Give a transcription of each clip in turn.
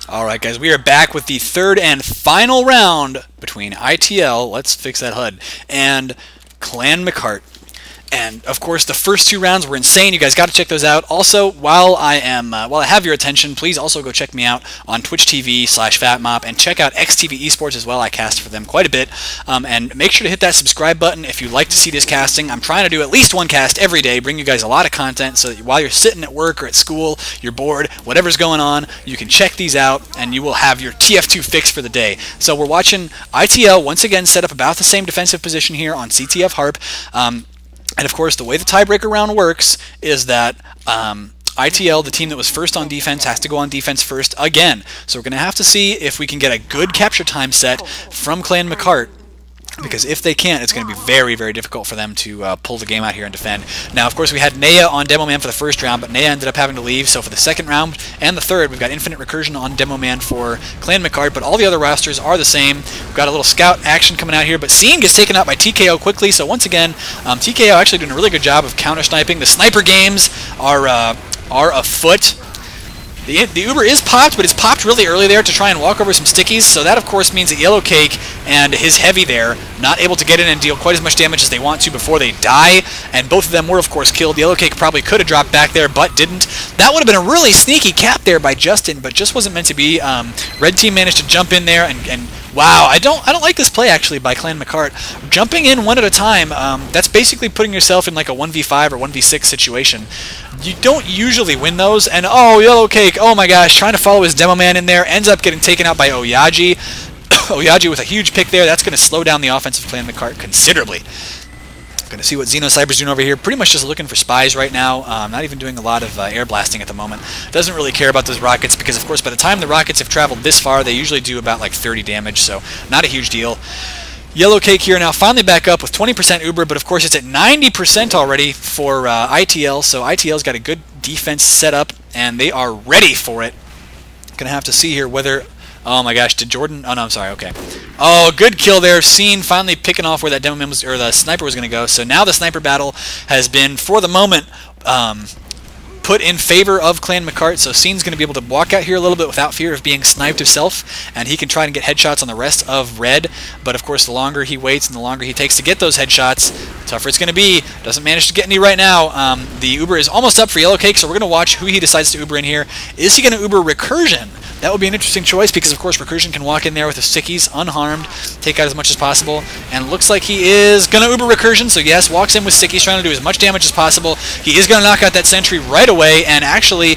Alright guys, we are back with the third and final round between ITL, let's fix that HUD, and Clan McCart. And of course, the first two rounds were insane. You guys got to check those out. Also, while I have your attention, please also go check me out on Twitch TV/FatMop and check out XTV Esports as well. I cast for them quite a bit. And make sure to hit that subscribe button if you'd like to see this casting. I'm trying to do at least one cast every day, bring you guys a lot of content, so that while you're sitting at work or at school, you're bored, whatever's going on, you can check these out and you will have your TF2 fix for the day. So we're watching ITL once again set up about the same defensive position here on CTF HAARP. And of course, the way the tiebreaker round works is that ITL, the team that was first on defense, has to go on defense first again. So we're going to have to see if we can get a good capture time set from Clan McCart, because if they can't, it's going to be very, very difficult for them to pull the game out here and defend. Now, of course, we had Naya on Demo Man for the first round, but Naya ended up having to leave. So for the second round and the third, we've got Infinite Recursion on Demo Man for Clan McCart, but all the other rosters are the same. We've got a little scout action coming out here, but Scene gets taken out by TKO quickly. So once again, TKO actually doing a really good job of counter-sniping. The sniper games are afoot. The Uber is popped, but it's popped really early there to try and walk over some stickies, so that of course means that Yellow Cake and his Heavy there not able to get in and deal quite as much damage as they want to before they die, and both of them were of course killed. Yellow Cake probably could have dropped back there, but didn't. That would have been a really sneaky cap there by Justin, but just wasn't meant to be. Red Team managed to jump in there and wow, I don't like this play actually by Clan McCart. Jumping in one at a time, that's basically putting yourself in like a 1v5 or 1v6 situation. You don't usually win those, and oh, Yellow Cake, oh my gosh, trying to follow his Demo Man in there, ends up getting taken out by Oyaji. Oyaji with a huge pick there. That's going to slow down the offense of Clan McCart considerably. Going to see what Xenocyber's doing over here. Pretty much just looking for spies right now. Not even doing a lot of air blasting at the moment. Doesn't really care about those rockets because, of course, by the time the rockets have traveled this far, they usually do about like 30 damage, so not a huge deal. Yellow Cake here now finally back up with 20% Uber, but of course it's at 90% already for ITL, so ITL's got a good defense set up, and they are ready for it. Gonna have to see here whether... Oh my gosh, did Jordan... Oh no, I'm sorry, okay. Oh, good kill there. Scene finally picking off where that Demo Man was, or the sniper was going to go. So now the sniper battle has been, for the moment, put in favor of Clan McCart, so Scene's going to be able to walk out here a little bit without fear of being sniped himself, and he can try and get headshots on the rest of Red, but of course the longer he waits and the longer he takes to get those headshots, the tougher it's going to be. Doesn't manage to get any right now. The Uber is almost up for Yellow Cake, so we're going to watch who he decides to Uber in here. Is he going to Uber Recursion? That would be an interesting choice because, of course, Recursion can walk in there with the stickies unharmed, take out as much as possible, and looks like he is going to Uber Recursion, so yes, walks in with stickies, trying to do as much damage as possible. He is going to knock out that sentry right away, and actually,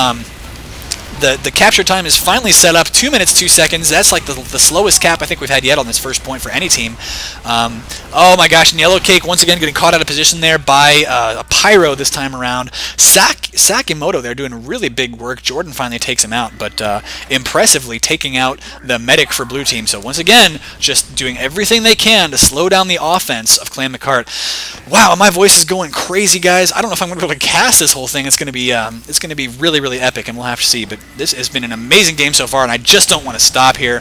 the capture time is finally set up, 2 minutes, 2 seconds. That's like the slowest cap I think we've had yet on this first point for any team. Oh my gosh, and Yellow Cake once again getting caught out of position there by a Pyro this time around. Sakimoto there doing really big work. Jordan finally takes him out, but impressively taking out the medic for blue team. So once again, just doing everything they can to slow down the offense of Clan McCart. Wow, my voice is going crazy, guys. I don't know if I'm going to be able to cast this whole thing. It's going to be really, really epic, and we'll have to see. But this has been an amazing game so far, and I just don't want to stop here.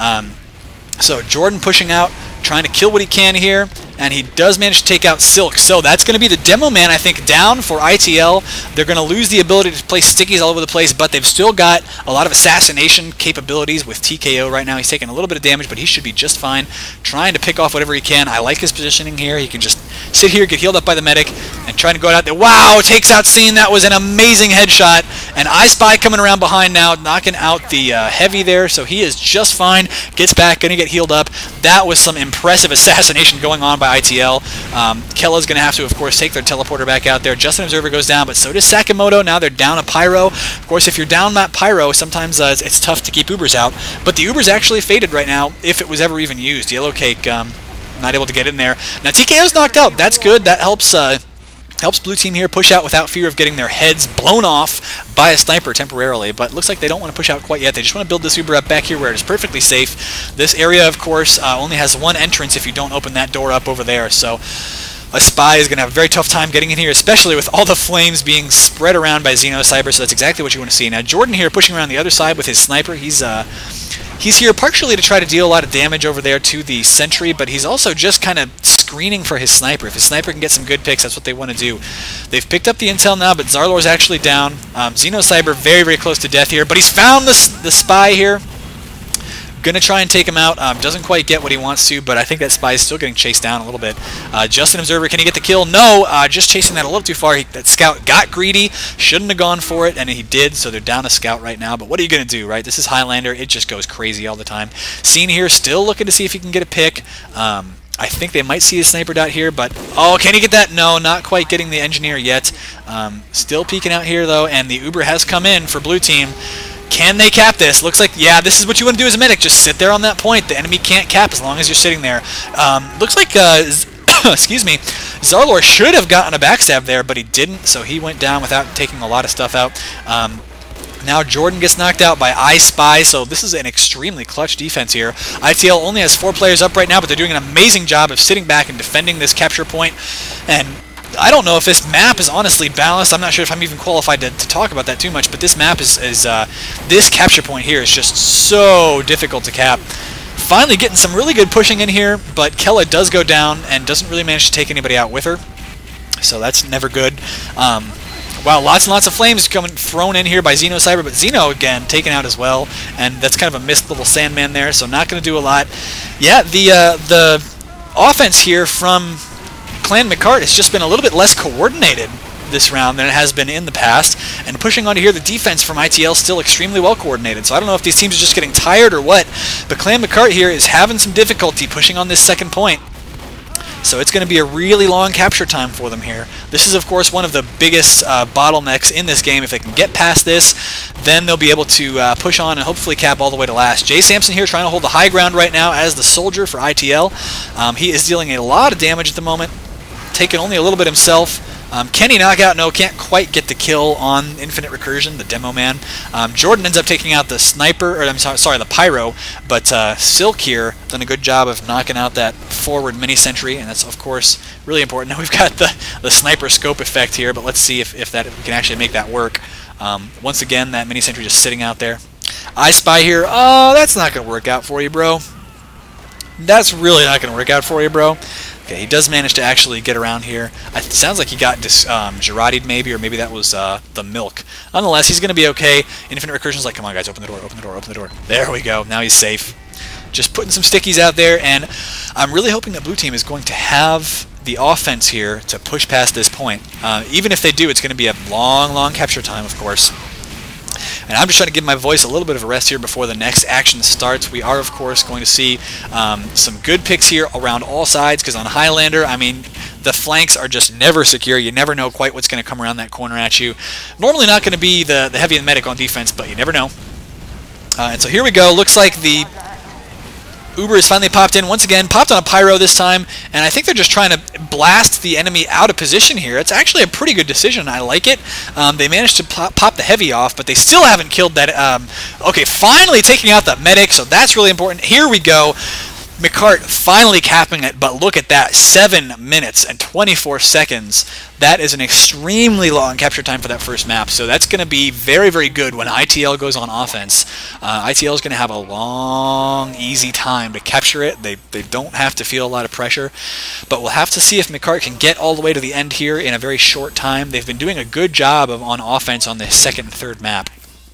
So Jordan pushing out, trying to kill what he can here, and he does manage to take out Silk. So that's going to be the Demo Man, I think, down for ITL. They're going to lose the ability to place stickies all over the place, but they've still got a lot of assassination capabilities with TKO right now. He's taking a little bit of damage, but he should be just fine. Trying to pick off whatever he can. I like his positioning here. He can just sit here, get healed up by the medic, and trying to go out there. Wow, takes out Scene. That was an amazing headshot. And I Spy coming around behind now, knocking out the Heavy there, so he is just fine. Gets back, going to get healed up. That was some impressive assassination going on by ITL. Kella's going to have to, of course, take their teleporter back out there. Justin Observer goes down, but so does Sakimoto. Now they're down a Pyro. Of course, if you're down that Pyro, sometimes it's tough to keep Ubers out. But the Uber's actually faded right now, if it was ever even used. Yellow Cake not able to get in there. Now TKO's knocked out. That's good. That helps blue team here push out without fear of getting their heads blown off by a sniper temporarily, but looks like they don't want to push out quite yet. They just want to build this Uber up back here where it is perfectly safe. This area, of course, only has one entrance if you don't open that door up over there, so a Spy is going to have a very tough time getting in here, especially with all the flames being spread around by Xenocyber, so that's exactly what you want to see. Now Jordan here pushing around the other side with his sniper. He's He's here partially to try to deal a lot of damage over there to the sentry, but he's also just kind of screening for his sniper. If his sniper can get some good picks, that's what they want to do. They've picked up the intel now, but Zarlor's actually down. Xenocyber very, very close to death here, but he's found the spy here. Gonna try and take him out. Doesn't quite get what he wants to, but I think that spy is still getting chased down a little bit. Just an observer. Can he get the kill? No. Just chasing that a little too far. That scout got greedy. Shouldn't have gone for it, and he did, so they're down a scout right now. But what are you going to do, right? This is Highlander. It just goes crazy all the time. Scene here, still looking to see if he can get a pick. I think they might see a sniper dot here, but... Oh, can he get that? No, not quite getting the engineer yet. Still peeking out here, though, and the Uber has come in for blue team. Can they cap this? Looks like, yeah, this is what you want to do as a medic. Just sit there on that point. The enemy can't cap as long as you're sitting there. Looks like, excuse me, Zarlor should have gotten a backstab there, but he didn't, so he went down without taking a lot of stuff out. Now Jordan gets knocked out by I Spy, so this is an extremely clutch defense here. ITL only has 4 players up right now, but they're doing an amazing job of sitting back and defending this capture point. And I don't know if this map is honestly balanced. I'm not sure if I'm even qualified to talk about that too much, but this map is this capture point here is just so difficult to cap. Finally getting some really good pushing in here, but Kella does go down and doesn't really manage to take anybody out with her, so that's never good. Wow, lots and lots of flames thrown in here by Xenocyber, but Xeno, again, taken out as well, and that's kind of a missed little Sandman there, so not going to do a lot. Yeah, the offense here from Clan McCart has just been a little bit less coordinated this round than it has been in the past, and pushing onto here, the defense from ITL is still extremely well coordinated, so I don't know if these teams are just getting tired or what, but Clan McCart here is having some difficulty pushing on this second point. So it's going to be a really long capture time for them here. This is, of course, one of the biggest bottlenecks in this game. If they can get past this, then they'll be able to push on and hopefully cap all the way to last. Jay Sampson here trying to hold the high ground right now as the soldier for ITL. He is dealing a lot of damage at the moment, taking only a little bit himself. Kenny knockout, no, can't quite get the kill on Infinite Recursion, the demo man. Jordan ends up taking out the sniper, or I'm sorry, the pyro, but Silk here done a good job of knocking out that forward mini sentry, and that's of course really important. Now we've got the sniper scope effect here, but let's see if we can actually make that work. Once again, that mini sentry just sitting out there. I Spy here. Oh, that's not going to work out for you, bro. That's really not going to work out for you, bro. Okay, he does manage to actually get around here. It sounds like he got Girardi'd maybe, or maybe that was the milk. Nonetheless, he's going to be okay. Infinite Recursion's like, come on guys, open the door, open the door, open the door. There we go, now he's safe. Just putting some stickies out there, and I'm really hoping that blue team is going to have the offense here to push past this point. Even if they do, it's going to be a long, long capture time, of course. And I'm just trying to give my voice a little bit of a rest here before the next action starts. We are, of course, going to see some good picks here around all sides, because on Highlander, I mean, the flanks are just never secure. You never know quite what's going to come around that corner at you. Normally not going to be the heavy and medic on defense, but you never know. And so here we go. Looks like the Uber has finally popped in once again, popped on a pyro this time, and I think they're just trying to blast the enemy out of position here. It's actually a pretty good decision. I like it. They managed to pop the heavy off, but they still haven't killed that. Okay, finally taking out the medic, so that's really important. Here we go. McCart finally capping it, but look at that, 7 minutes and 24 seconds. That is an extremely long capture time for that first map, so that's going to be very, very good when ITL goes on offense. ITL is going to have a long, easy time to capture it. They don't have to feel a lot of pressure, but we'll have to see if McCart can get all the way to the end here in a very short time. They've been doing a good job on offense on the second and third map.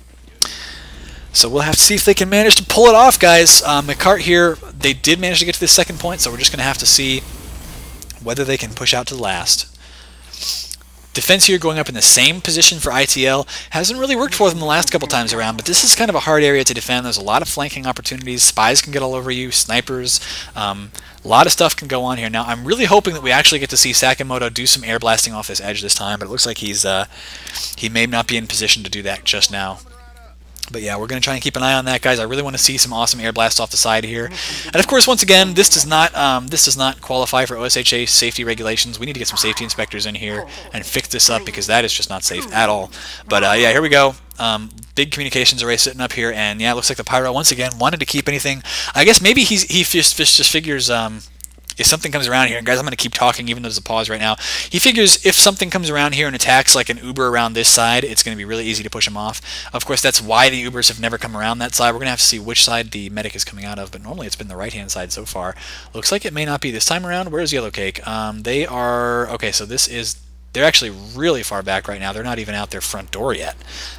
So we'll have to see if they can manage to pull it off, guys. McCart here, they did manage to get to this second point, so we're just going to have to see whether they can push out to the last. Defense here going up in the same position for ITL hasn't really worked for them the last couple times around, but this is kind of a hard area to defend. There's a lot of flanking opportunities. Spies can get all over you, snipers. A lot of stuff can go on here. Now, I'm really hoping that we actually get to see Sakamoto do some air blasting off this edge this time, but it looks like he may not be in position to do that just now. But yeah, we're going to try and keep an eye on that, guys. I really want to see some awesome air blasts off the side here. And of course, once again, this does not qualify for OSHA safety regulations. We need to get some safety inspectors in here and fix this up, because that is just not safe at all. But yeah, here we go. Big communications array sitting up here, and yeah, it looks like the Pyro once again wanted to keep anything. I guess maybe he just figures if something comes around here, and guys, I'm going to keep talking even though there's a pause right now. He figures if something comes around here and attacks like an Uber around this side, it's going to be really easy to push him off. Of course, that's why the Ubers have never come around that side. We're going to have to see which side the medic is coming out of, but normally it's been the right-hand side so far. Looks like it may not be this time around. Where's Yellow Cake? They are... Okay, so this is... They're actually really far back right now. They're not even out their front door yet.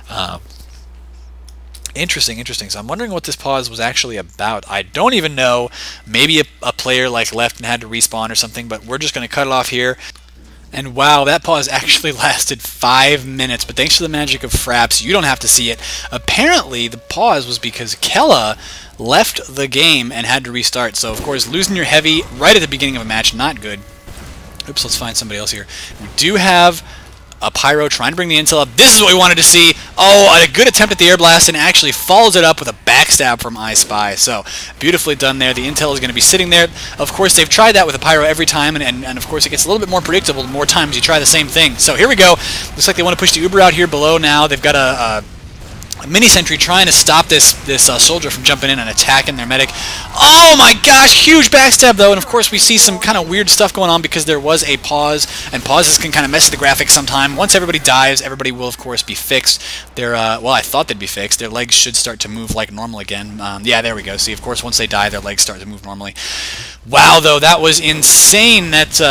Interesting, interesting. So I'm wondering what this pause was actually about. I don't even know. Maybe a player like left and had to respawn or something, but we're just going to cut it off here. And wow, that pause actually lasted 5 minutes, but thanks to the magic of Fraps, you don't have to see it. Apparently, the pause was because Kella left the game and had to restart. So, of course, losing your heavy right at the beginning of a match, not good. Oops, let's find somebody else here. We do have a Pyro trying to bring the intel up. This is what we wanted to see. Oh, a good attempt at the air blast, and actually follows it up with a backstab from I Spy. So, beautifully done there. The intel is going to be sitting there. Of course, they've tried that with a Pyro every time, and of course, it gets a little bit more predictable the more times you try the same thing. So, here we go. Looks like they want to push the Uber out here below now. They've got a mini sentry trying to stop this soldier from jumping in and attacking their medic. Oh my gosh, huge backstab though, and of course we see some kind of weird stuff going on because there was a pause, and pauses can kind of mess with the graphics sometime. Once everybody dies, everybody will of course be fixed. Their well, I thought they'd be fixed. Their legs should start to move like normal again. Yeah, there we go. See, of course once they die, their legs start to move normally. Wow, though, that was insane.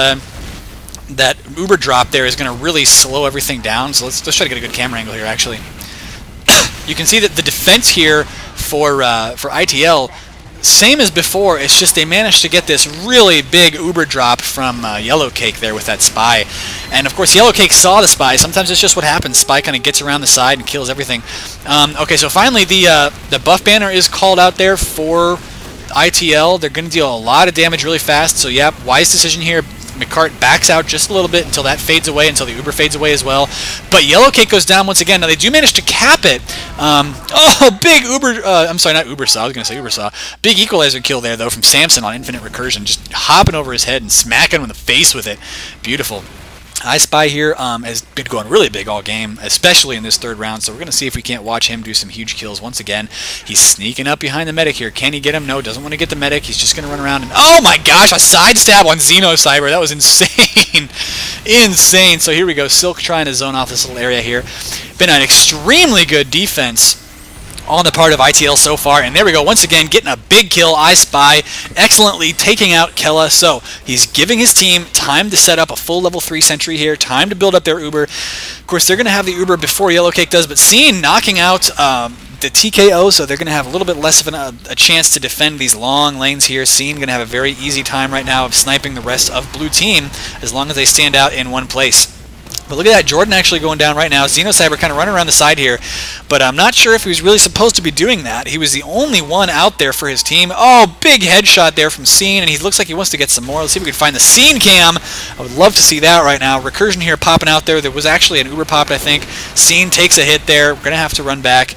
That Uber drop there is going to really slow everything down. So let's try to get a good camera angle here actually. You can see that the defense here for ITL, same as before, it's just they managed to get this really big Uber drop from Yellow Cake there with that Spy. And of course Yellow Cake saw the Spy. Sometimes it's just what happens. Spy kind of gets around the side and kills everything. Okay, so finally the buff banner is called out there for ITL. They're going to deal a lot of damage really fast, so yeah, wise decision here. McCart backs out just a little bit until that fades away, until the Uber fades away as well. But Yellow Cake goes down once again. Now they do manage to cap it. Oh, big Uber, I'm sorry, not Uber Saw, I was going to say Uber Saw. Big equalizer kill there, though, from Samson on Infinite Recursion, just hopping over his head and smacking him in the face with it. Beautiful. I Spy here has been going really big all game, especially in this third round, so we're going to see if we can't watch him do some huge kills once again. He's sneaking up behind the medic here. Can he get him? No, doesn't want to get the medic. He's just going to run around and... Oh my gosh, a side stab on Xenocyber. That was insane. Insane. So here we go. Silk trying to zone off this little area here. Been an extremely good defense on the part of ITL so far, and there we go, once again getting a big kill. I Spy excellently taking out Kella, so he's giving his team time to set up a full level 3 sentry here, time to build up their Uber. Of course they're going to have the Uber before Yellow Cake does, but Scene knocking out the TKO, so they're going to have a little bit less of a chance to defend these long lanes here. Scene going to have a very easy time right now of sniping the rest of blue team as long as they stand out in one place. But look at that, Jordan actually going down right now. Xenocyber kind of running around the side here, but I'm not sure if he was really supposed to be doing that. He was the only one out there for his team. Oh, big headshot there from Scene, and he looks like he wants to get some more. Let's see if we can find the Scene cam. I would love to see that right now. Recursion here popping out there. There was actually an Uber pop, I think. Scene takes a hit there. We're going to have to run back.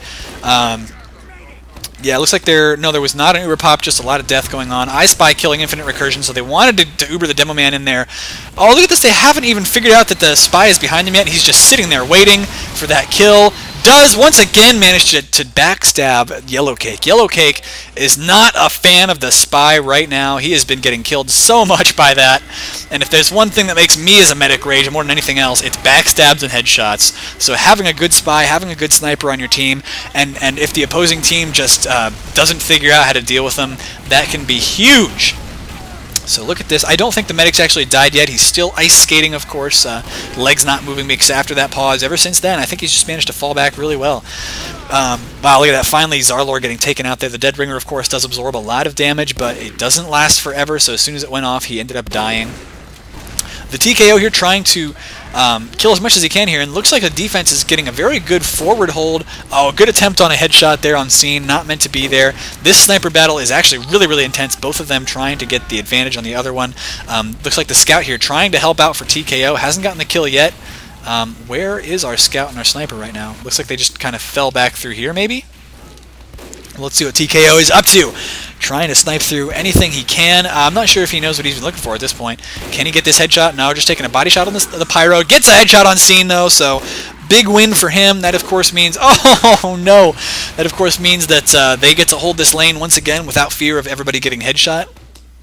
Yeah, it looks like there was not an Uber pop, just a lot of death going on. I Spy killing Infinite Recursion, so they wanted to Uber the Demo Man in there. Oh, look at this. They haven't even figured out that the Spy is behind him yet. He's just sitting there waiting for that kill. Does once again manage to backstab Yellow Cake. Yellow Cake is not a fan of the Spy right now. He has been getting killed so much by that. And if there's one thing that makes me as a medic rage more than anything else, it's backstabs and headshots. So having a good Spy, having a good sniper on your team, and if the opposing team just doesn't figure out how to deal with them, that can be huge. So look at this. I don't think the medic's actually died yet. He's still ice skating, of course. Legs not moving because after that pause. Ever since then, I think he's just managed to fall back really well. Wow, look at that. Finally, Zarlor getting taken out there. The Dead Ringer, of course, does absorb a lot of damage, but it doesn't last forever, so as soon as it went off, he ended up dying. The TKO here trying to kill as much as he can here, and looks like the defense is getting a very good forward hold. Oh, a good attempt on a headshot there on Scene, not meant to be there. This sniper battle is actually really, really intense, both of them trying to get the advantage on the other one. Looks like the scout here trying to help out for TKO, hasn't gotten the kill yet. Where is our scout and our sniper right now? Looks like they just kind of fell back through here, maybe? Let's see what TKO is up to. Trying to snipe through anything he can. I'm not sure if he knows what he's been looking for at this point. Can he get this headshot? No, just taking a body shot on the Pyro. Gets a headshot on Scene, though, so big win for him. That, of course, means... Oh, no! That, of course, means that they get to hold this lane once again without fear of everybody getting headshot.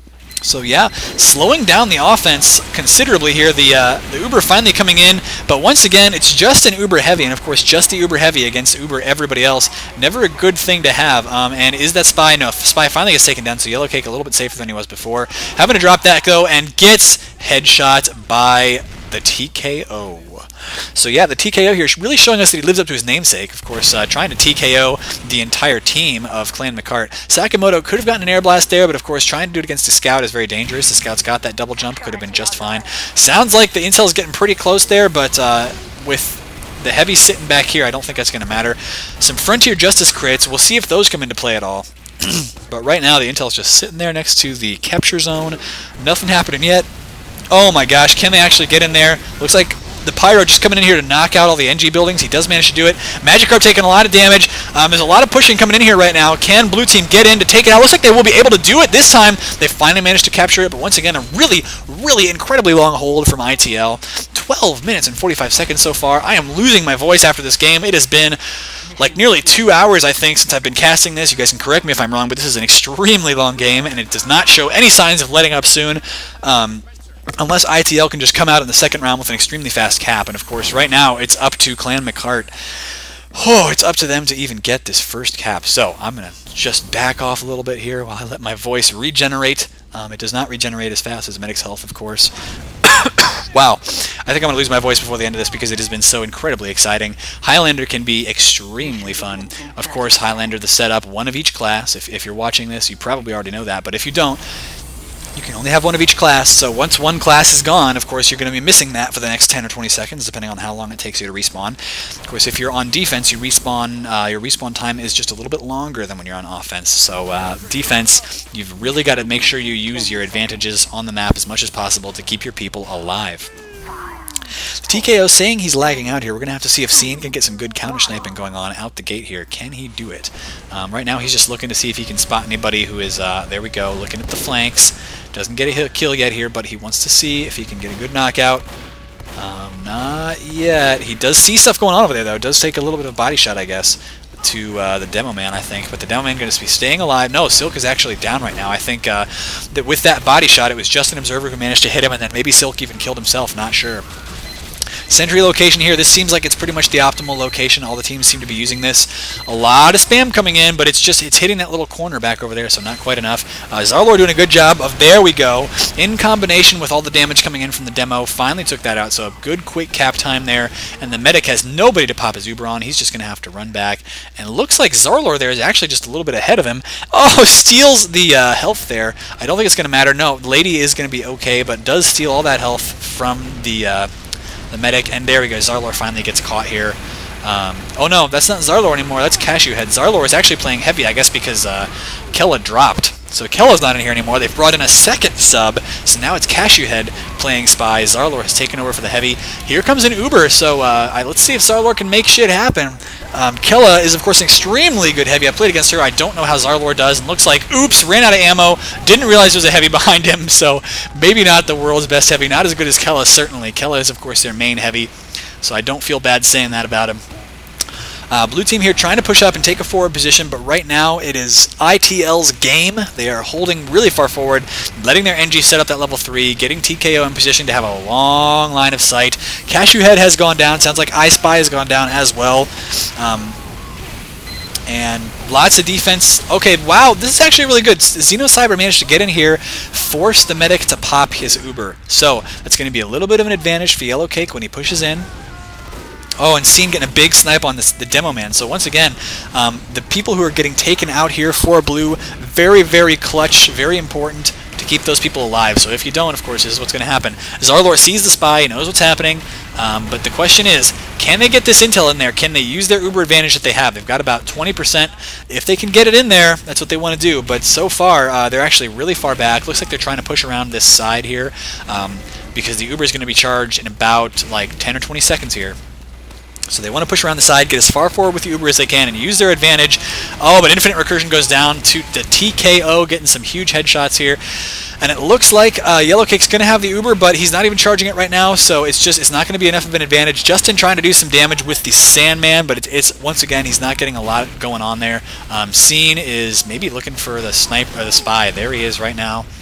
So yeah, slowing down the offense considerably here. The Uber finally coming in, but once again, it's just an Uber heavy, and of course, just the Uber heavy against Uber everybody else. Never a good thing to have. And is that Spy? No, Spy finally gets taken down, so Yellow Cake a little bit safer than he was before. Having to drop that though, and gets headshot by the TKO. So yeah, the TKO here is really showing us that he lives up to his namesake. Of course, trying to TKO the entire team of Clan McCart. Sakamoto could have gotten an air blast there, but of course, trying to do it against a scout is very dangerous. The scout's got that double jump, could have been just fine. Sounds like the intel's getting pretty close there, but with the heavy sitting back here, I don't think that's going to matter. Some Frontier Justice crits, we'll see if those come into play at all. But right now, the intel's just sitting there next to the capture zone. Nothing happening yet. Oh my gosh, can they actually get in there? Looks like the Pyro just coming in here to knock out all the NG buildings. He does manage to do it. McCart taking a lot of damage. There's a lot of pushing coming in here right now. Can Blue Team get in to take it out? Looks like they will be able to do it this time. They finally managed to capture it, but once again, a really, really incredibly long hold from ITL. 12 minutes and 45 seconds so far. I am losing my voice after this game. It has been like nearly 2 hours, I think, since I've been casting this. You guys can correct me if I'm wrong, but this is an extremely long game, and it does not show any signs of letting up soon. Unless ITL can just come out in the second round with an extremely fast cap. And of course, right now, it's up to Clan McCart. Oh, it's up to them to even get this first cap. So I'm going to just back off a little bit here while I let my voice regenerate. It does not regenerate as fast as Medic's health, of course. Wow. I think I'm going to lose my voice before the end of this because it has been so incredibly exciting. Highlander can be extremely fun. Of course, Highlander, the setup, one of each class. If you're watching this, you probably already know that. But if you don't, you can only have one of each class, so once one class is gone, of course, you're going to be missing that for the next 10 or 20 seconds, depending on how long it takes you to respawn. Of course, if you're on defense, you respawn. Your respawn time is just a little bit longer than when you're on offense. So defense, you've really got to make sure you use your advantages on the map as much as possible to keep your people alive. TKO saying he's lagging out here. We're going to have to see if Scene can get some good counter-sniping going on out the gate here. Can he do it? Right now, he's just looking to see if he can spot anybody who is, there we go, looking at the flanks. Doesn't get a kill yet here, but he wants to see if he can get a good knockout. Not yet. He does see stuff going on over there, though. It does take a little bit of body shot, I guess, to the Demo Man, I think. But the Demo Man going to be staying alive. No, Silk is actually down right now. I think that with that body shot, it was just an Observer who managed to hit him, and then maybe Silk even killed himself. Not sure. Sentry location here. This seems like it's pretty much the optimal location. All the teams seem to be using this. A lot of spam coming in, but it's hitting that little corner back over there, so not quite enough. Zarlor doing a good job of, there we go, in combination with all the damage coming in from the demo, finally took that out, so a good quick cap time there, and the medic has nobody to pop his Uber on. He's just going to have to run back, and it looks like Zarlor there is actually just a little bit ahead of him. Oh, steals the health there. I don't think it's going to matter. No, Lady is going to be okay, but does steal all that health from the medic, and there we go. Zarlor finally gets caught here. Oh no, that's not Zarlor anymore. That's Cashew Head. Zarlor is actually playing heavy, I guess, because Kella dropped. So Kella's not in here anymore. They've brought in a second sub, so now it's Cashew Head playing Spy. Zarlor has taken over for the heavy. Here comes an Uber, so let's see if Zarlor can make shit happen. Kella is, of course, an extremely good heavy. I played against her. I don't know how Zarlor does, and looks like, oops, ran out of ammo. Didn't realize there was a heavy behind him, so maybe not the world's best heavy. Not as good as Kella, certainly. Kella is, of course, their main heavy, so I don't feel bad saying that about him. Blue team here trying to push up and take a forward position, but right now it is ITL's game. They are holding really far forward, letting their NG set up that level 3, getting TKO in position to have a long line of sight. Cashew Head has gone down. Sounds like I Spy has gone down as well. And lots of defense. Okay, wow, this is actually really good. Xenocyber managed to get in here, force the medic to pop his Uber. So that's going to be a little bit of an advantage for Yellow Cake when he pushes in. Oh, and Scene getting a big snipe on the Demo Man. So once again, the people who are getting taken out here for Blue, very, very clutch, very important to keep those people alive. So if you don't, of course, this is what's going to happen. Zarlor sees the Spy, he knows what's happening, but the question is, can they get this intel in there? Can they use their Uber advantage that they have? They've got about 20%. If they can get it in there, that's what they want to do. But so far, they're actually really far back. Looks like they're trying to push around this side here because the Uber is going to be charged in about like 10 or 20 seconds here. So they want to push around the side, get as far forward with the Uber as they can, and use their advantage. Oh, but Infinite Recursion goes down to the TKO, getting some huge headshots here. And it looks like Yellow Cake's going to have the Uber, but he's not even charging it right now, so it's not going to be enough of an advantage. Justin trying to do some damage with the Sandman, but it's once again, he's not getting a lot going on there. Scene is maybe looking for the sniper or the Spy. There he is right now.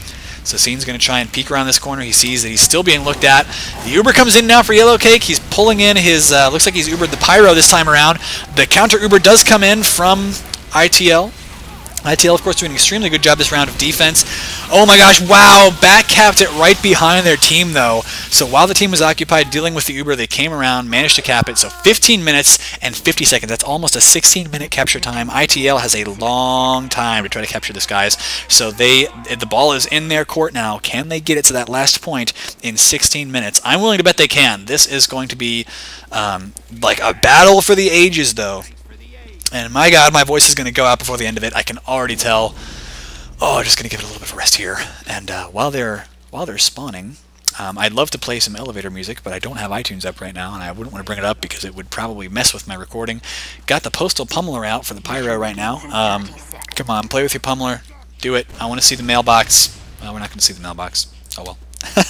So Scene's going to try and peek around this corner. He sees that he's still being looked at. The Uber comes in now for Yellow Cake. He's pulling in his, looks like he's Ubered the Pyro this time around. The counter Uber does come in from ITL. ITL, of course, doing an extremely good job this round of defense. Oh my gosh, wow, back-capped it right behind their team, though. So while the team was occupied dealing with the Uber, they came around, managed to cap it. So 15 minutes and 50 seconds. That's almost a 16-minute capture time. ITL has a long time to try to capture this, guys. So the ball is in their court now. Can they get it to that last point in 16 minutes? I'm willing to bet they can. This is going to be like a battle for the ages, though. And my God, my voice is going to go out before the end of it. I can already tell. Oh, I'm just going to give it a little bit of a rest here. And while they're spawning, I'd love to play some elevator music, but I don't have iTunes up right now, and I wouldn't want to bring it up because it would probably mess with my recording. Got the Postal Pummeler out for the Pyro right now. Come on, play with your Pummeler. Do it. I want to see the mailbox. Well, we're not going to see the mailbox. Oh well.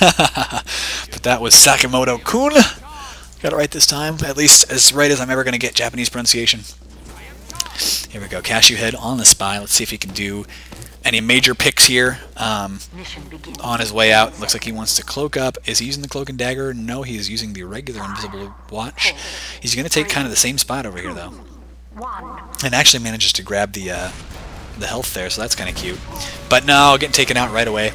But that was Sakamoto-kun. Got it right this time. At least as right as I'm ever going to get Japanese pronunciation. Here we go, Cashew Head on the Spy. Let's see if he can do any major picks here on his way out. Looks like he wants to cloak up. Is he using the Cloak and Dagger? No, he is using the regular Invisible Watch. He's going to take kind of the same spot over here, though. And actually manages to grab the health there, so that's kind of cute. But no, getting taken out right away.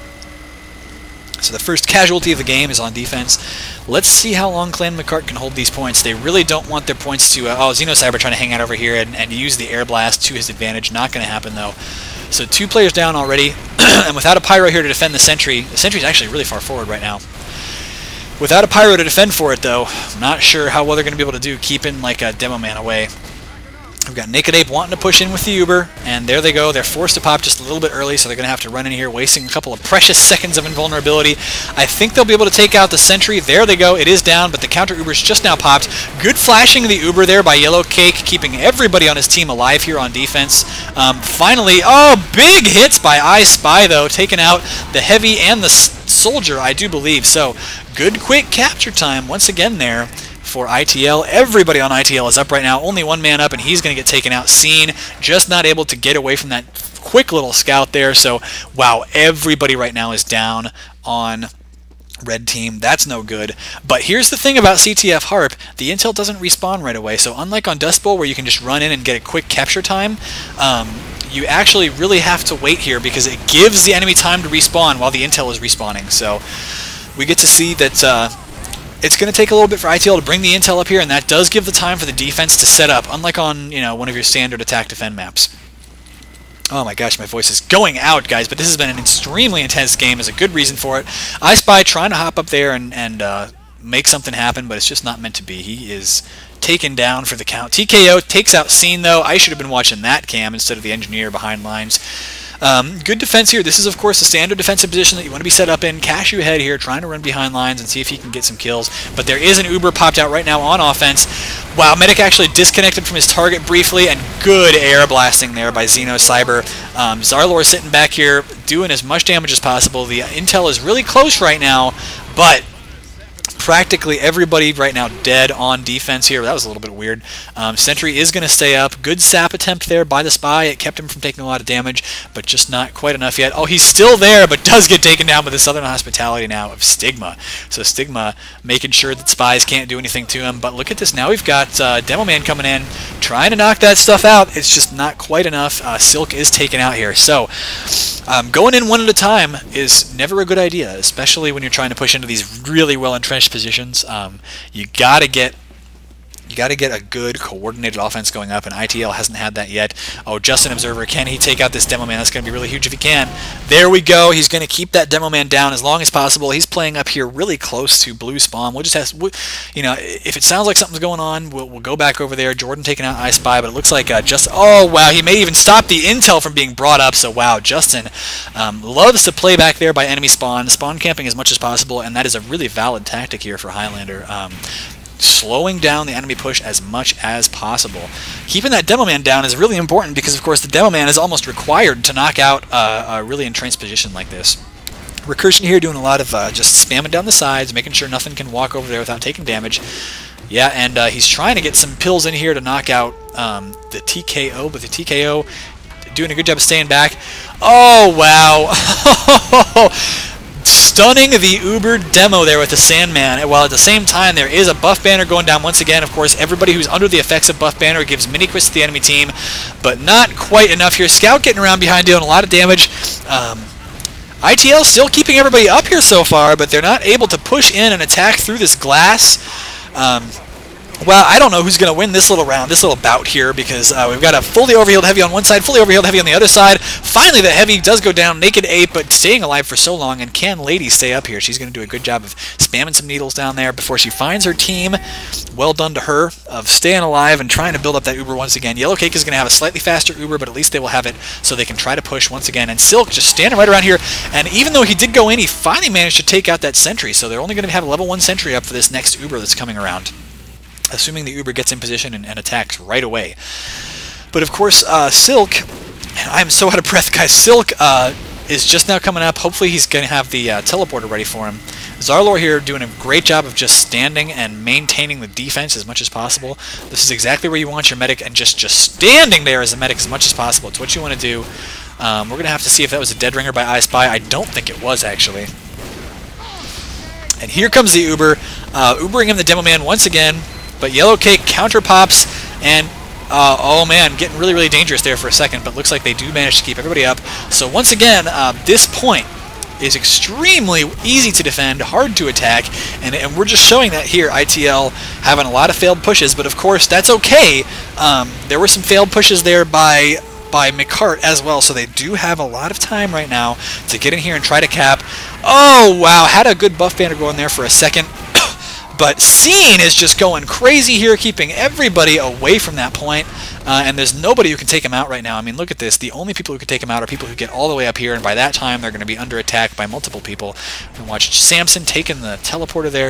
So the first casualty of the game is on defense. Let's see how long Clan McCart can hold these points. They really don't want their points to... oh, Xenocyber trying to hang out over here and use the Air Blast to his advantage. Not going to happen, though. So 2 players down already. And without a Pyro here to defend the Sentry's actually really far forward right now. Without a Pyro to defend for it, though, I'm not sure how well they're going to be able to do, keeping like a Demo Man away. We've got Naked Ape wanting to push in with the Uber, and there they go. They're forced to pop just a little bit early, so they're going to have to run in here, wasting a couple of precious seconds of invulnerability. I think they'll be able to take out the Sentry. There they go. It is down, but the counter Uber's just now popped. Good flashing of the Uber there by Yellow Cake, keeping everybody on his team alive here on defense. Finally, oh, big hits by I Spy, though, taking out the Heavy and the Soldier, I do believe. So good quick capture time once again there for ITL. Everybody on ITL is up right now. Only one man up, and he's going to get taken out. Scene just not able to get away from that quick little scout there. So, wow, everybody right now is down on red team. That's no good. But here's the thing about CTF HAARP. The intel doesn't respawn right away. So unlike on Dust Bowl, where you can just run in and get a quick capture time, you actually really have to wait here because it gives the enemy time to respawn while the intel is respawning. So we get to see that it's going to take a little bit for ITL to bring the intel up here, and that does give the time for the defense to set up, unlike on, you know, one of your standard attack-defend maps. Oh my gosh, my voice is going out, guys, but this has been an extremely intense game. There's a good reason for it. I Spy trying to hop up there and make something happen, but it's just not meant to be. He is taken down for the count. TKO takes out Scene, though. I should have been watching that cam instead of the engineer behind lines. Good defense here. This is, of course, the standard defensive position that you want to be set up in. Cashew Head here, trying to run behind lines and see if he can get some kills. But there is an Uber popped out right now on offense. Wow, Medic actually disconnected from his target briefly, and good air blasting there by Xenocyber. Zarlor sitting back here doing as much damage as possible. The intel is really close right now, but practically everybody right now dead on defense here. That was a little bit weird. Sentry is going to stay up. Good sap attempt there by the Spy. It kept him from taking a lot of damage, but just not quite enough yet. Oh, he's still there, but does get taken down by the Southern Hospitality now of Stigma. So Stigma making sure that Spies can't do anything to him. But look at this. Now we've got Demo Man coming in, trying to knock that stuff out. It's just not quite enough. Silk is taken out here. So going in one at a time is never a good idea, especially when you're trying to push into these really well-entrenched positions. You gotta get a good coordinated offense going up, and ITL hasn't had that yet. Oh, Justin Observer, can he take out this Demo Man? That's going to be really huge if he can. There we go. He's going to keep that Demo Man down as long as possible. He's playing up here really close to blue spawn. We'll just have, you know, if it sounds like something's going on, we'll go back over there. Jordan taking out I Spy, but it looks like oh wow, he may even stop the intel from being brought up. So wow, Justin loves to play back there by enemy spawn camping as much as possible, and that is a really valid tactic here for Highlander. Slowing down the enemy push as much as possible. Keeping that Demo Man down is really important because, of course, the Demo Man is almost required to knock out a really entrenched position like this. Recursion here doing a lot of just spamming down the sides, making sure nothing can walk over there without taking damage. Yeah, and he's trying to get some pills in here to knock out the TKO, but the TKO doing a good job of staying back. Oh, wow. stunning the Uber demo there with the Sandman, while at the same time there is a buff banner going down once again. Of course, everybody who's under the effects of buff banner gives mini quiz to the enemy team, but not quite enough here. Scout getting around behind, doing a lot of damage. ITL still keeping everybody up here so far, but they're not able to push in and attack through this glass. Well, I don't know who's going to win this little round, this little bout here, because we've got a fully overhealed heavy on one side, fully overhealed heavy on the other side. Finally, the heavy does go down, Naked Ape, but staying alive for so long, and can Lady stay up here? She's going to do a good job of spamming some needles down there before she finds her team. Well done to her of staying alive and trying to build up that Uber once again. Yellow Cake is going to have a slightly faster Uber, but at least they will have it so they can try to push once again. And Silk just standing right around here, and even though he did go in, he finally managed to take out that sentry, so they're only going to have a level 1 sentry up for this next Uber that's coming around, assuming the Uber gets in position and attacks right away. But of course, Silk, I'm so out of breath, guys. Silk is just now coming up. Hopefully he's going to have the teleporter ready for him. Zarlor here doing a great job of just standing and maintaining the defense as much as possible. This is exactly where you want your medic, and just standing there as a medic as much as possible. It's what you want to do. We're going to have to see if that was a dead ringer by I Spy. I don't think it was, actually. And here comes the Uber, Ubering him the Demo Man once again. But Yellow Cake counter pops, and oh man, getting really, really dangerous there for a second, but looks like they do manage to keep everybody up. So once again, this point is extremely easy to defend, hard to attack, and we're just showing that here. ITL having a lot of failed pushes, but of course that's okay. There were some failed pushes there by McCart as well, so they do have a lot of time right now to get in here and try to cap. Oh wow, had a good buff banner going there for a second. But Scene is just going crazy here, keeping everybody away from that point, and there's nobody who can take him out right now. I mean, look at this. The only people who can take him out are people who get all the way up here, and by that time they're going to be under attack by multiple people. And watch Samson taking the teleporter there.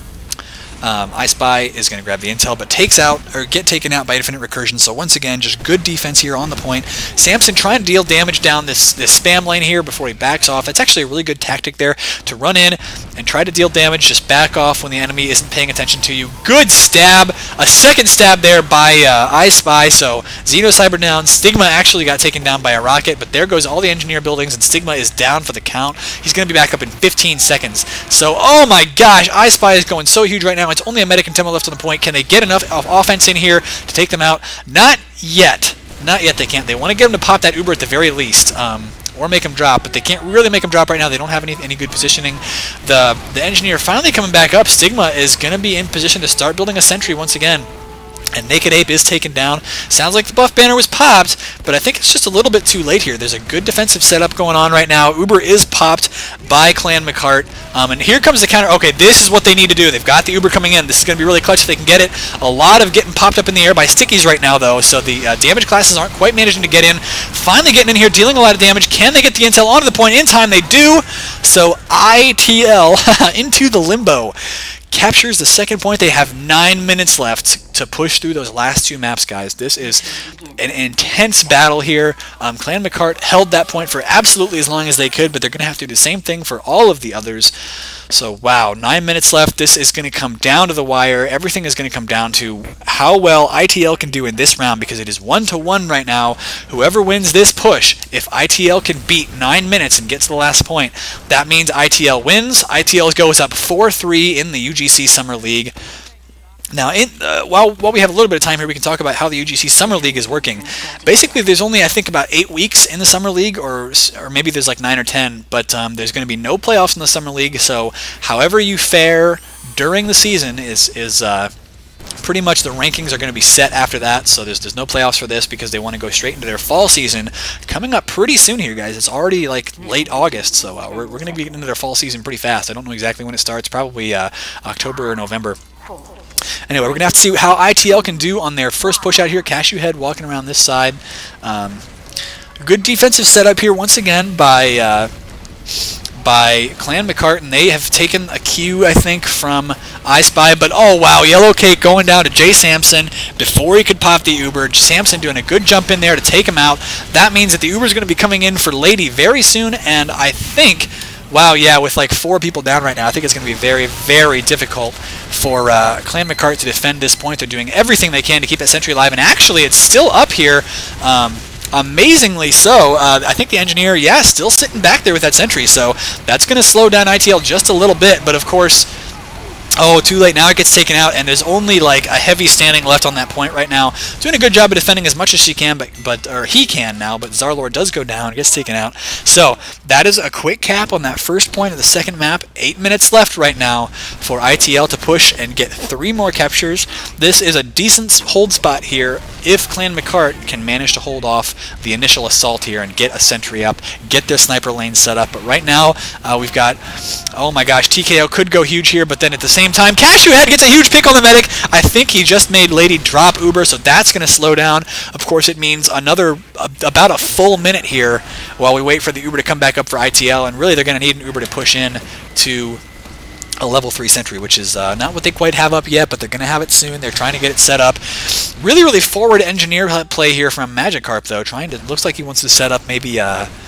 I Spy is going to grab the intel, but get taken out by Infinite Recursion. So once again, just good defense here on the point. Samson trying to deal damage down this spam lane here before he backs off. That's actually a really good tactic there, to run in and try to deal damage, just back off when the enemy isn't paying attention to you. Good stab, a second stab there by I Spy. So Xenocyber down. Stigma actually got taken down by a rocket, but there goes all the engineer buildings, and Stigma is down for the count. He's going to be back up in 15 seconds. So oh my gosh, I Spy is going so huge right now. It's only a medic and Temo left on the point. Can they get enough offense in here to take them out? Not yet. Not yet they can't. They want to get them to pop that Uber at the very least, or make them drop, but they can't really make them drop right now. They don't have any good positioning. The engineer finally coming back up. Stigma is going to be in position to start building a sentry once again. And Naked Ape is taken down. Sounds like the buff banner was popped, but I think it's just a little bit too late here. There's a good defensive setup going on right now. Uber is popped by Clan McCart. And here comes the counter. Okay, this is what they need to do. They've got the Uber coming in. This is going to be really clutch if they can get it. A lot of getting popped up in the air by Stickies right now, though, so the damage classes aren't quite managing to get in. Finally getting in here, dealing a lot of damage. Can they get the intel onto the point in time? They do. So ITL into the limbo. Captures the second point. They have 9 minutes left to push through those last 2 maps, guys. This is an intense battle here. Clan McCart held that point for absolutely as long as they could, but they're going to have to do the same thing for all of the others. So, wow, 9 minutes left. This is going to come down to the wire. Everything is going to come down to how well ITL can do in this round, because it is 1-1 right now. Whoever wins this push, if ITL can beat 9 minutes and get to the last point, that means ITL wins. ITL goes up 4-3 in the UGC Summer League. Now, while we have a little bit of time here, we can talk about how the UGC Summer League is working. Basically, there's only, I think, about 8 weeks in the Summer League, or maybe there's like 9 or 10, but there's going to be no playoffs in the Summer League, so however you fare during the season is pretty much the rankings are going to be set after that, so there's no playoffs for this because they want to go straight into their fall season coming up pretty soon here, guys. It's already like late August, so we're going to be getting into their fall season pretty fast. I don't know exactly when it starts, probably October or November. Anyway, we're going to have to see how ITL can do on their first push out here. Cashew Head walking around this side. Good defensive setup here once again by Clan McCart, and they have taken a cue, I think, from I Spy. But oh wow, Yellow Cake going down to Jay Samson before he could pop the Uber. Samson doing a good jump in there to take him out. That means that the Uber is going to be coming in for Lady very soon, and I think, wow, yeah, with like 4 people down right now, I think it's going to be very, very difficult for Clan McCart to defend this point. They're doing everything they can to keep that sentry alive, and actually it's still up here. Amazingly so. I think the engineer, yeah, still sitting back there with that sentry, so that's going to slow down ITL just a little bit, but of course, oh, too late. Now it gets taken out, and there's only like a heavy standing left on that point right now. Doing a good job of defending as much as she can, or he can now, but Zarlord does go down, gets taken out. So that is a quick cap on that first point of the second map. 8 minutes left right now for ITL to push and get 3 more captures. This is a decent hold spot here if Clan McCart can manage to hold off the initial assault here and get a sentry up, get their sniper lane set up. But right now, we've got, oh my gosh, TKO could go huge here, but then at the same time, Cashew Head gets a huge pick on the medic. I think he just made Lady drop Uber, so that's going to slow down. Of course, it means another, about a full minute here while we wait for the Uber to come back up for ITL, and really they're going to need an Uber to push in to a level 3 sentry, which is not what they quite have up yet, but they're going to have it soon. They're trying to get it set up. Really, really forward engineer play here from McCart, though. Looks like he wants to set up maybe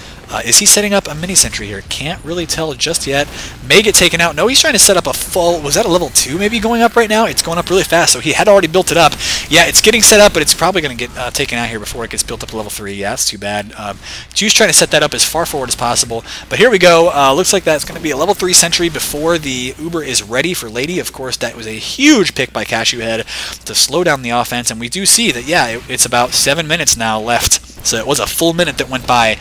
is he setting up a mini sentry here? Can't really tell just yet. May get taken out. No, he's trying to set up a full, was that a level 2 maybe going up right now? It's going up really fast, so he had already built it up. Yeah, it's getting set up, but it's probably going to get taken out here before it gets built up to level 3. Yeah, that's too bad. Juice trying to set that up as far forward as possible. But here we go. Looks like that's going to be a level 3 sentry before the Uber is ready for Lady. Of course, that was a huge pick by Cashew Head to slow down the offense, and we do see that, yeah, it's about 7 minutes now left. So it was a full minute that went by.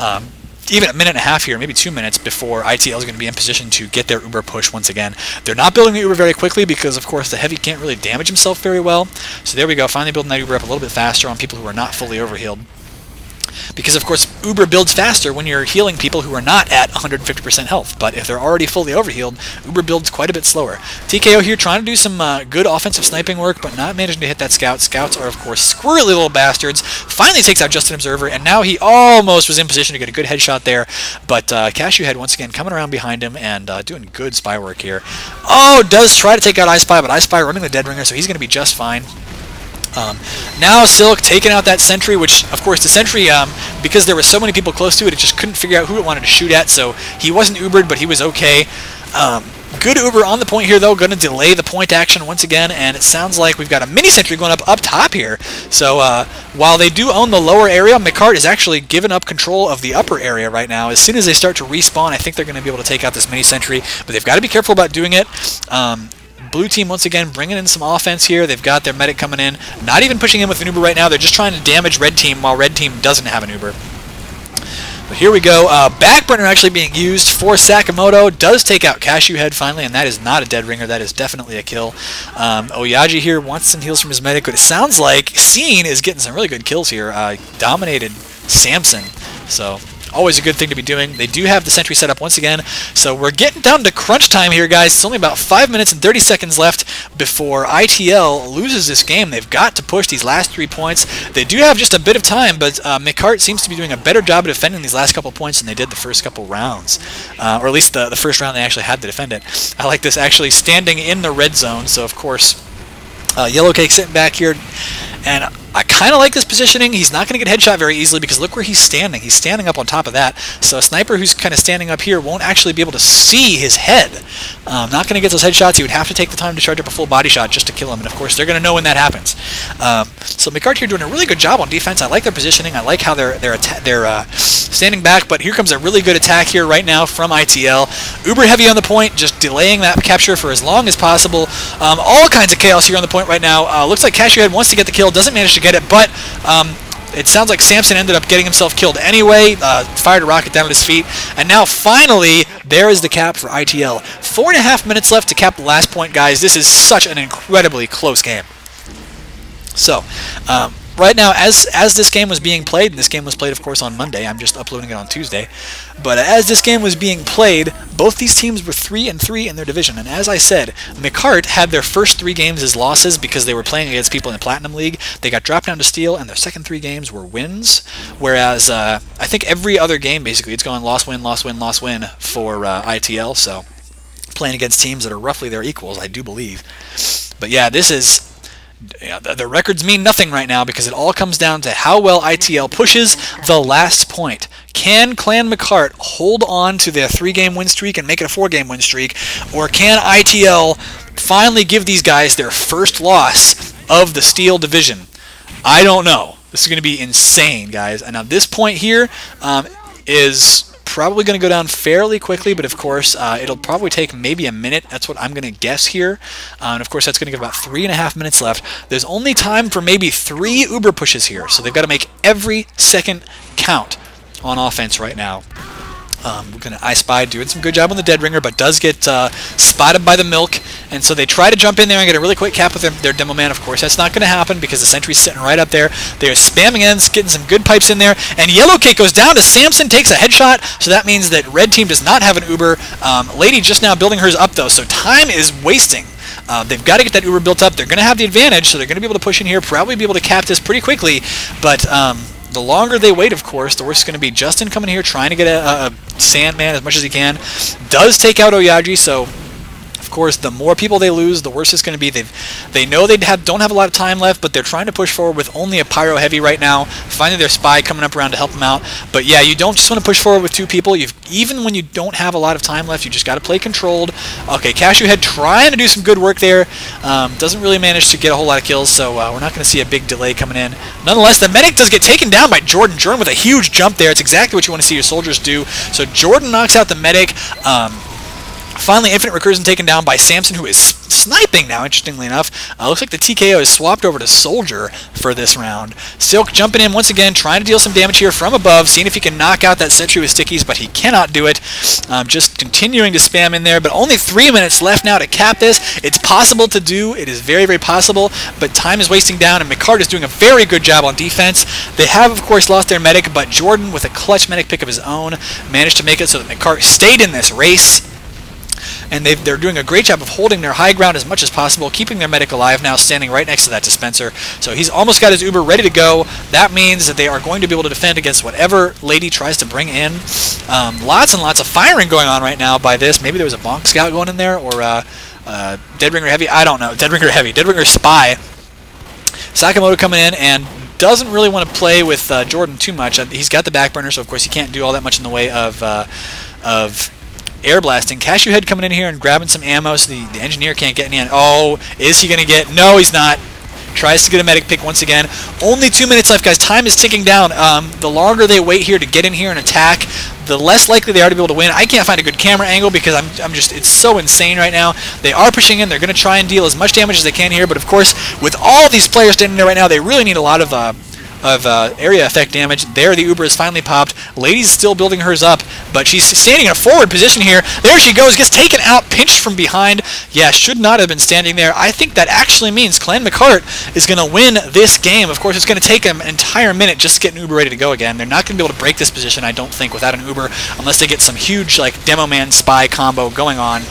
Even a minute and a half here, maybe 2 minutes before ITL is going to be in position to get their Uber push once again. They're not building the Uber very quickly because, of course, the Heavy can't really damage himself very well. So there we go, finally building that Uber up a little bit faster on people who are not fully overhealed. Because, of course, Uber builds faster when you're healing people who are not at 150% health. But if they're already fully overhealed, Uber builds quite a bit slower. TKO here trying to do some good offensive sniping work, but not managing to hit that scout. Scouts are, of course, squirrely little bastards. Finally takes out Just an Observer, and now he almost was in position to get a good headshot there. But Cashew Head, once again, coming around behind him and doing good spy work here. Oh, does try to take out iSpy, but iSpy running the Dead Ringer, so he's going to be just fine. Now Silk taking out that sentry, which, of course, the sentry, because there were so many people close to it, it just couldn't figure out who it wanted to shoot at, so he wasn't Ubered, but he was okay. Good Uber on the point here, though, going to delay the point action once again, and it sounds like we've got a mini sentry going up top here. So while they do own the lower area, McCart is actually giving up control of the upper area right now. As soon as they start to respawn, I think they're going to be able to take out this mini sentry, but they've got to be careful about doing it. Blue team, once again, bringing in some offense here. They've got their medic coming in. Not even pushing in with an Uber right now. They're just trying to damage red team while red team doesn't have an Uber. But here we go. Backburner actually being used for Sakamoto. Does take out Cashew Head finally, and that is not a dead ringer. That is definitely a kill. Oyaji here wants some heals from his medic, but it sounds like Scene is getting some really good kills here. Dominated Samson. So always a good thing to be doing. They do have the sentry set up once again, so we're getting down to crunch time here, guys. It's only about 5 minutes and 30 seconds left before ITL loses this game. They've got to push these last 3 points. They do have just a bit of time, but McCart seems to be doing a better job of defending these last couple points than they did the first couple rounds, or at least the first round they actually had to defend it. I like this actually standing in the red zone, so of course Yellow Cake sitting back here, and I kind of like this positioning. He's not going to get headshot very easily because look where he's standing. He's standing up on top of that. So a sniper who's kind of standing up here won't actually be able to see his head. Not going to get those headshots. He would have to take the time to charge up a full body shot just to kill him. And of course, they're going to know when that happens. So McCart here doing a really good job on defense. I like their positioning. I like how they're standing back. But here comes a really good attack here right now from ITL. Uber heavy on the point, just delaying that capture for as long as possible. All kinds of chaos here on the point right now. Looks like Cashew Head wants to get the kill, doesn't manage to get it, but it sounds like Samson ended up getting himself killed anyway, fired a rocket down at his feet, and now finally there is the cap for ITL. 4.5 minutes left to cap the last point, guys. This is such an incredibly close game. So right now, as this game was being played, and this game was played, of course, on Monday. I'm just uploading it on Tuesday. But as this game was being played, both these teams were 3-3 in their division. And as I said, McCart had their first 3 games as losses because they were playing against people in the Platinum League. They got dropped down to Steel, and their second 3 games were wins. Whereas I think every other game, basically, it's going loss, win, loss, win, loss, win for ITL. So playing against teams that are roughly their equals, I do believe. But yeah, this is... Yeah, the records mean nothing right now because it all comes down to how well ITL pushes the last point. Can Clan McCart hold on to their 3-game win streak and make it a 4-game win streak, or can ITL finally give these guys their first loss of the Steel division? I don't know. This is going to be insane, guys. And now this point here is probably going to go down fairly quickly, but of course it'll probably take maybe a minute. That's what I'm going to guess here. And of course that's going to give about 3.5 minutes left. There's only time for maybe 3 Uber pushes here, so they've got to make every second count on offense right now. We're going to I Spy doing some good job on the Dead Ringer, but does get spotted by the Milk, and so they try to jump in there and get a really quick cap with their Demo Man. Of course, that's not going to happen because the sentry's sitting right up there. They're spamming ends, getting some good pipes in there, and Yellow Cake goes down to Samson, takes a headshot, so that means that Red Team does not have an Uber. Lady just now building hers up, though, so time is wasting. They've got to get that Uber built up. They're going to have the advantage, so they're going to be able to push in here, probably be able to cap this pretty quickly, but the longer they wait, of course, the worse it's going to be. Justin coming here trying to get a Sandman as much as he can. Does take out Oyaji, so of course the more people they lose, the worse it's going to be. They know they don't have a lot of time left, but they're trying to push forward with only a Pyro Heavy right now. Finally their Spy coming up around to help them out. But yeah, you don't just want to push forward with 2 people. Even when you don't have a lot of time left, you just got to play controlled. Okay, Cashew Head trying to do some good work there. Doesn't really manage to get a whole lot of kills, so we're not going to see a big delay coming in. Nonetheless, the Medic does get taken down by Jordan. Jordan with a huge jump there. It's exactly what you want to see your soldiers do. So Jordan knocks out the Medic. Finally, Infinite Recursion taken down by Samson, who is sniping now, interestingly enough. Looks like the TKO is swapped over to Soldier for this round. Silk jumping in once again, trying to deal some damage here from above, seeing if he can knock out that sentry with stickies, but he cannot do it. Just continuing to spam in there, but only 3 minutes left now to cap this. It's possible to do. It is very, very possible, but time is wasting down, and McCart is doing a very good job on defense. They have, of course, lost their Medic, but Jordan, with a clutch Medic pick of his own, managed to make it so that McCart stayed in this race. And they're doing a great job of holding their high ground as much as possible, keeping their Medic alive now, standing right next to that dispenser. So he's almost got his Uber ready to go. That means that they are going to be able to defend against whatever Lady tries to bring in. Lots and lots of firing going on right now by this. Maybe there was a Bonk Scout going in there, or Dead Ringer Heavy. I don't know. Dead Ringer Heavy. Dead Ringer Spy. Sakamoto coming in and doesn't really want to play with Jordan too much. He's got the back burner, so of course he can't do all that much in the way of air blasting. Cashew Head coming in here and grabbing some ammo so the engineer can't get any in. Oh, is he going to get? No, he's not. Tries to get a Medic pick once again. Only 2 minutes left, guys. Time is ticking down. The longer they wait here to get in here and attack, the less likely they are to be able to win. I can't find a good camera angle because I'm just, it's so insane right now. They are pushing in. They're going to try and deal as much damage as they can here, but of course, with all these players standing there right now, they really need a lot of area effect damage. There, the Uber is finally popped. Lady's still building hers up, but she's standing in a forward position here. There she goes, gets taken out, pinched from behind. Yeah, should not have been standing there. I think that actually means Clan McCart is going to win this game. Of course, it's going to take them an entire minute just to get an Uber ready to go again. They're not going to be able to break this position, I don't think, without an Uber, unless they get some huge, like, Demo Man Spy combo going on.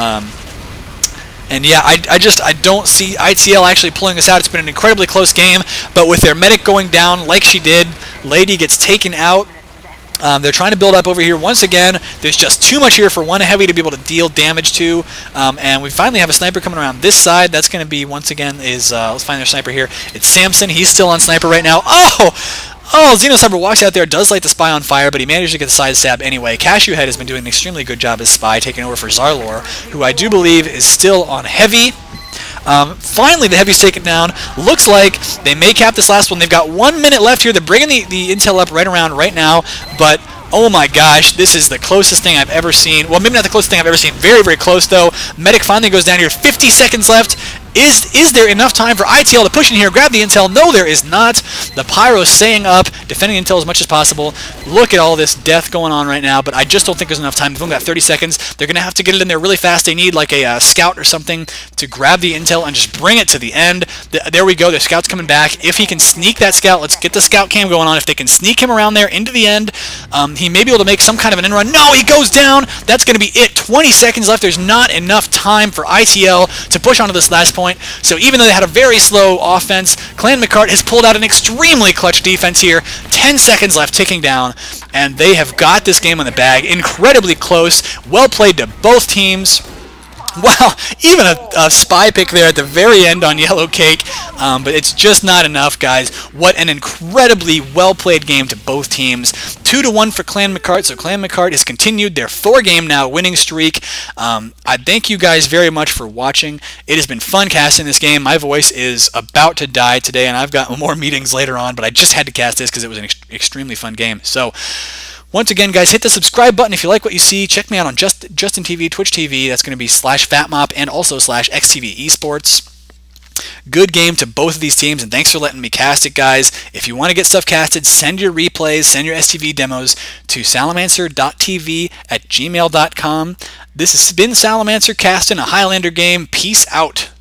And yeah, I don't see ITL actually pulling this out. It's been an incredibly close game, but with their Medic going down like she did, Lady gets taken out. They're trying to build up over here once again. There's just too much here for one Heavy to be able to deal damage to. And we finally have a Sniper coming around this side. That's going to be, once again, let's find their Sniper here. It's Samson. He's still on Sniper right now. Oh, Xenosniper walks out there, does light the Spy on fire, but he managed to get the side stab anyway. Cashew Head has been doing an extremely good job as Spy, taking over for Zarlor, who I do believe is still on Heavy. Finally, the Heavy's taken down. Looks like they may cap this last one. They've got 1 minute left here. They're bringing the intel up right around right now, but oh my gosh, this is the closest thing I've ever seen. Well, maybe not the closest thing I've ever seen. Very, very close, though. Medic finally goes down here. 50 seconds left. Is there enough time for ITL to push in here, grab the intel? No, there is not. The Pyro's staying up, defending intel as much as possible. Look at all this death going on right now, but I just don't think there's enough time. They've only got 30 seconds. They're going to have to get it in there really fast. They need like a scout or something to grab the intel and just bring it to the end. There we go. The scout's coming back. If he can sneak that scout, let's get the scout cam going on. If they can sneak him around there into the end, he may be able to make some kind of an end run. No, he goes down. That's going to be it. 20 seconds left. There's not enough time for ITL to push onto this last point. So even though they had a very slow offense, Clan McCart has pulled out an extremely clutch defense here. 10 seconds left, ticking down, and they have got this game in the bag. Incredibly close. Well played to both teams. Wow, even a spy pick there at the very end on Yellow Cake, but it's just not enough, guys. What an incredibly well-played game to both teams. 2-1 for Clan McCart, so Clan McCart has continued their 4-game now winning streak. I thank you guys very much for watching. It has been fun casting this game. My voice is about to die today, and I've got more meetings later on, but I just had to cast this because it was an extremely fun game. So, once again, guys, hit the subscribe button if you like what you see. Check me out on Justin TV, Twitch TV. That's going to be /FatMop and also /XTV Esports. Good game to both of these teams, and thanks for letting me cast it, guys. If you want to get stuff casted, send your replays, send your STV demos to salamancer.tv@gmail.com. This has been Salamancer casting a Highlander game. Peace out.